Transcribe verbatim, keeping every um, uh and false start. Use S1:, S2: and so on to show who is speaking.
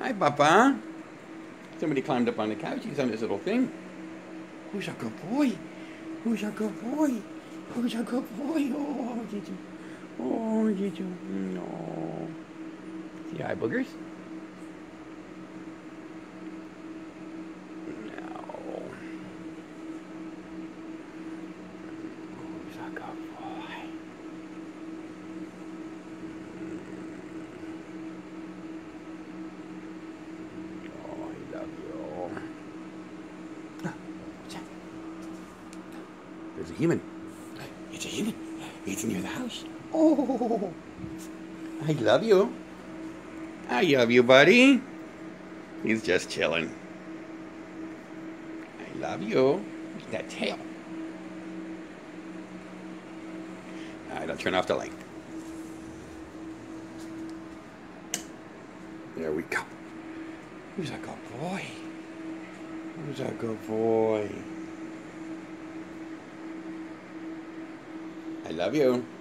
S1: Hi, Papa. Somebody climbed up on the couch. He's on this little thing. Who's a good boy? Who's a good boy? Who's a good boy? Oh, did you? Oh, did you? No. See eye boogers? No. Who's a good boy? Oh, I love you. What's that? There's a human. It's a human. It's near the house. Oh, I love you. I love you, buddy. He's just chilling. I love you. Look at that tail. All right, I'll turn off the light. There we go. Who's a good boy? Who's a good boy? I love you.